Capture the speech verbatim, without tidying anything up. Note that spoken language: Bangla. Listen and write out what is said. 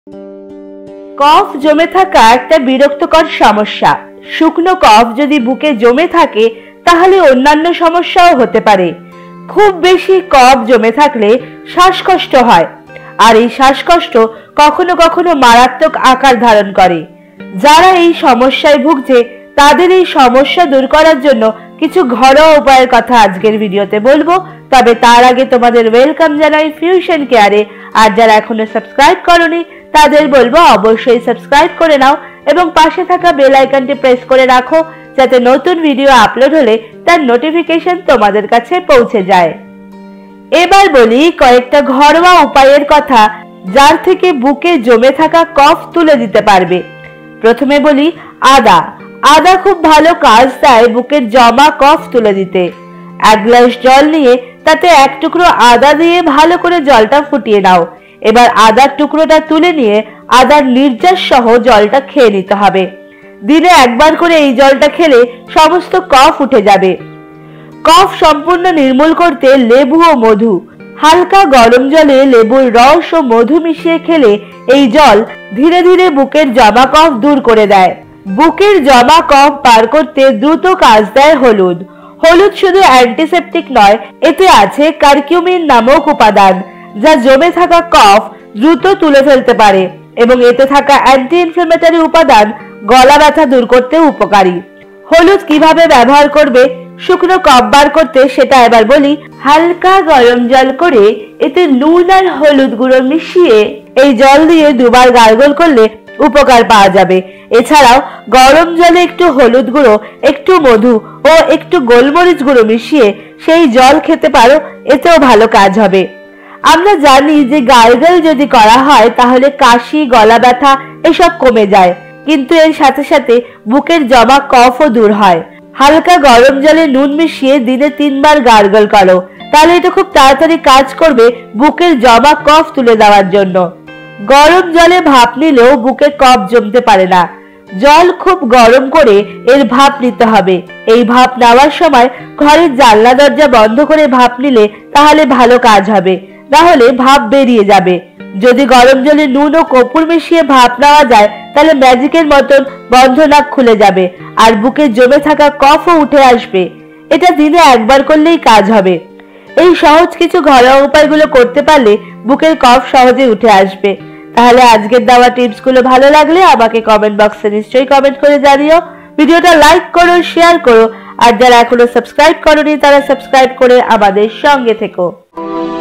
কফ জমে থাকা একটা বিরক্তকর সমস্যা। শুকনো কফ যদি বুকে জমে থাকে তাহলে অন্যান্য সমস্যাও হতে পারে। খুব বেশি কফ জমে থাকলে শ্বাসকষ্ট হয়, আর এই শ্বাসকষ্ট কখনো কখনো মারাত্মক আকার ধারণ করে। যারা এই সমস্যায় ভুগছে তাদের এই সমস্যা দূর করার জন্য কিছু ঘরোয়া উপায়ের কথা আজকের ভিডিওতে বলবো। তবে তার আগে তোমাদের ওয়েলকাম জানাই ফিউশন কেয়ারে। আর যারা এখনো সাবস্ক্রাইব করোনি তাদের বলবো অবশ্যই সাবস্ক্রাইব করে নাও এবং পাশে থাকা বেল আইকনটি প্রেস করে রাখো, যাতে নতুন ভিডিও আপলোড হলে তার নোটিফিকেশন তোমাদের কাছে পৌঁছে যায়। এবার বলি কয়েকটা ঘরোয়া উপায়ের কথা যার থেকে বুকে জমে থাকা কফ তুলে দিতে পারবে। প্রথমে বলি আদা। আদা খুব ভালো কাজ দেয় বুকের জমা কফ তুলে দিতে। এক গ্লাস জল নিয়ে তাতে এক টুকরো আদা দিয়ে ভালো করে জলটা ফুটিয়ে নাও। এবার আদার টুকরোটা তুলে নিয়ে আদার নির্যাস সহ জলটা খেয়ে নিতে হবে। দিনে একবার করে এই জলটা খেলে সমস্ত কফ উঠে যাবে। কফ সম্পূর্ণ নির্মূল করতে লেবু ও মধু। হালকা গরম জলে লেবুর রস ও মধু মিশিয়ে খেলে এই জল ধীরে ধীরে বুকের জমা কফ দূর করে দেয়। বুকের জমা কফ বার করতে দ্রুত কাজ দেয় হলুদ। হলুদ শুধু অ্যান্টিসেপটিক নয়, এতে আছে কারকিউমিন নামক উপাদান, যা জমে থাকা কফ দ্রুত তুলে ফেলতে পারে এবং এতে থাকা অ্যান্টি ইনফ্লেমেটরি উপাদান গলা ব্যথা দূর করতে উপকারী। হলুদ কিভাবে ব্যবহার করবে শুকনো কফ বার করতে সেটা এবার বলি। হালকা গরম জল করে এতে নুন আর হলুদ গুঁড়ো মিশিয়ে এই জল দিয়ে দুবার গার্গল করলে উপকার পাওয়া যাবে। এছাড়াও গরম জলে একটু হলুদ গুঁড়ো, একটু মধু ও একটু গোলমরিচ গুঁড়ো মিশিয়ে সেই জল খেতে পারো, এতেও ভালো কাজ হবে। আমরা জানি যে গার্গল যদি করা হয় তাহলে কাশি, গলা ব্যথা এসব কমে যায়, কিন্তু এর সাথে সাথে বুকের জমা কফও দূর হয়। হালকা গরম জলে নুন মিশিয়ে দিনে তিনবার গার্গল করো, তাহলে এটা খুব তাড়াতাড়ি কাজ করবে বুকের জমা কফ তুলে দেওয়ার জন্য। গরম জলে ভাপ নিলেও বুকে কফ জমতে পারে না। জল খুব গরম করে এর ভাপ নিতে হবে। এই ভাপ নেওয়ার সময় ঘরের জানলা দরজা বন্ধ করে ভাপ নিলে তাহলে ভালো কাজ হবে, না হলে ভাপ বেরিয়ে যাবে। যদি গরম জলে নুন ও কর্পূর মিশিয়ে ভাপ নেওয়া যায় তাহলে ম্যাজিকের মতন বন্ধ নাক খুলে যাবে আর বুকে জমে থাকা কফও উঠে আসবে। এটা দিনে একবার করলেই কাজ হবে। এই সহজ কিছু ঘরোয়া উপায়গুলো করতে পারলে বুকের কফ সহজে উঠে আসবে। তাহলে আজকের দেওয়া টিপস গুলো ভালো লাগলে আমাকে কমেন্ট বক্সে নিশ্চয়ই কমেন্ট করে জানিও। ভিডিওটা লাইক করো, শেয়ার করো, আর যারা এখনো সাবস্ক্রাইব করোনি তারা সাবস্ক্রাইব করে আমাদের সঙ্গে থেকো।